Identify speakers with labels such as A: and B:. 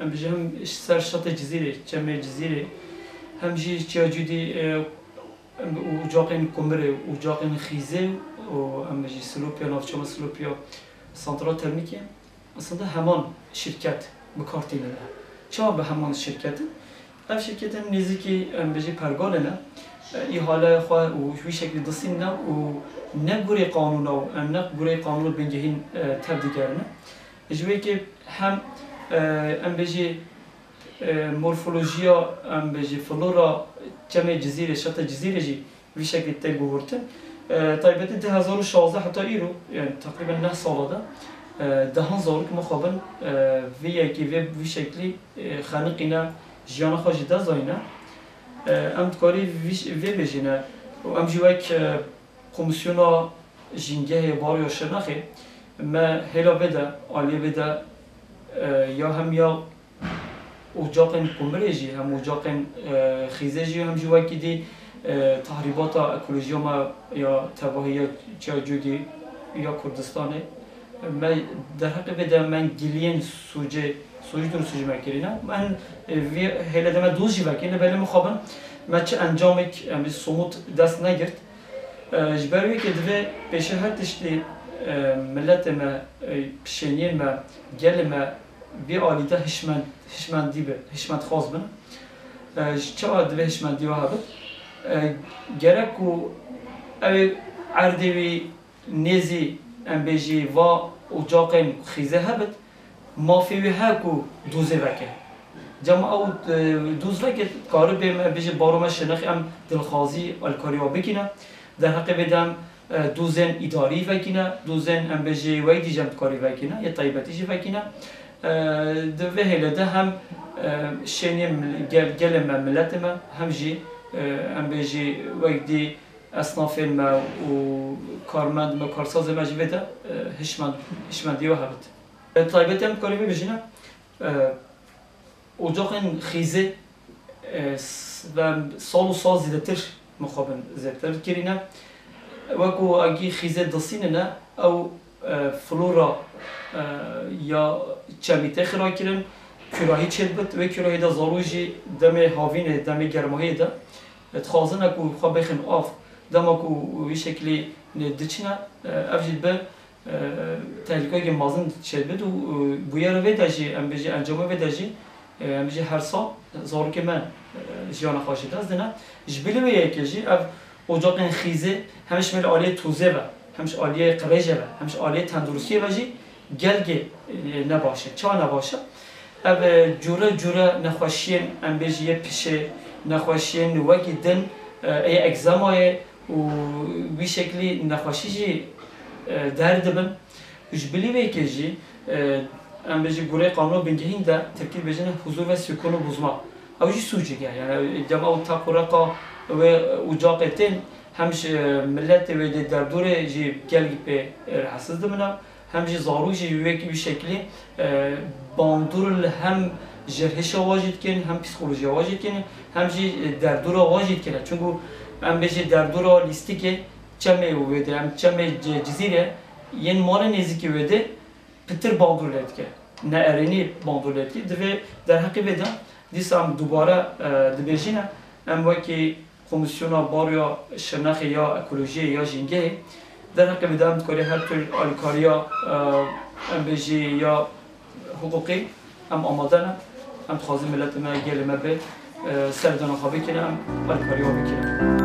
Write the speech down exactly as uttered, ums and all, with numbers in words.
A: ام بجی هم سر شط جزیره جمع جزیره هم جی چیا جودی اجاقین کمره اجاقین خیزه و ام بجی سلوپیا نافچما سلوپیا سانترال ترمیکی aslında hemen şirket بکارتینه چه به همان شرکت اف شرکت نزدیکی بجی پرگانه نه ای حالا خواه و وی شکل دستین نه و نه گوری قانون و نه گوری قانون بنجهین تبدیگرنه جوی که هم ام بجی مورفولوژیا ام بجی فلورا جمع جزیره شط جزیره جی وی شکل تگوهرتن طیبت ده هزار و شازده حتی ایرو یعنی تقریبا نه ساله ده دهان زارو که مخابن وی یکی وی وی شکلی خانقینا جیان خواجی دزاینه ام کاری وی وی بجینه و ام جوی که کمیسیونا جنگه باری و شناخی ما هلا بده عالیه بده یا هم یا اجاقن کمرجی هم اجاقن خیزجی هم جوی که دی تحریبات اکولوژی ما یا تباهی یا جودی یا کردستانه ما در حق بده من گلین سوجه سوجه درست سوجه مکرینه من وی هلا دم دوزی وکینه ولی مخابن ما چه انجامی که ام سموت دست نگرد جبروی که دوی پیشه هر تشتی ملت ما پیشینی ما گل ما بی آلیده هشمند هشمندی به هشمند خاص بن چه دوی هشمندی و هبت گرک و اوی عردوی نزی ام بجی و اجاقین خیزه هبت مافیوی هاکو دوزه وکه جمع او دوز وکه کاری بیم بجی باروم شنخ ام دلخوازی الکاریا بکنه در حق بدم دوزن اداری وکنه دوزن ام بجی ویدی جمع کاری وکنه یا طیبتی جی وکنه دوه هلده هم شنی گل گل ملت ما هم جی ام بجی ویدی اصناف ما و کارمند ما کارساز ما جویده هشمند هشمندی و هبت طایبت هم کاری ببینم اجاق خیزه و سال و سال زیادتر مخابن زیادتر کرینه وکو اگه خیزه دستینه نه او فلورا یا چمیته خرای کردن کراهی چید بود و کراهی دا زاروجی دم هاوینه دم گرماهی ده تخازن اکو خواه بخن آف دما کو وی شکلی دچنا افجد به تحلیقای مازن شد بود و بویار ویداجی ام بجی انجام ویداجی ام بجی هر سال زار که من جیان خواهشید از دنه جبلی و یکیجی اف اجاق خیزه همش مال عالیه توزه و همش عالیه قرجه و همش عالیه تندرستی و جی گلگه نباشه چه نباشه اف جوره جوره نخواشین ام بجی پیشه نخواشین وقتی دن ای اگزمای و بی شکلی نخواشیجی درد بن جبلی وی که جی ام بجی گوره قانون بنگهین ده ترکیب بجنه حضور و سکون و بزما او جی سوجی گه یعنی جمع و تاقورقا و اجاقتین همش ملت و در دور جی گلگی به حساس دمنا هم جی زارو جی وی که بی شکلی باندور هم جرهش واجد کن هم پسیکولوژی واجد کن هم جی در دور واجد کنه چونکو ام بجی در دورا لیستی که چمه ویده ام چمه جزیره ین مال نزدیکی ویده پتر باندورلت که نه ارینی باندورلت که دوی در حقی ویده دیس ام دوباره دبیجینه ام وکی کمیسیونا باریا شناخ یا اکولوژی یا جنگه در حقی ویده ام کاری هر طور آلکاریا ام بجی یا حقوقی ام آماده نه ام تخوازی ملت ما گل ما به سردان خوابی کنم آلکاریا بکنم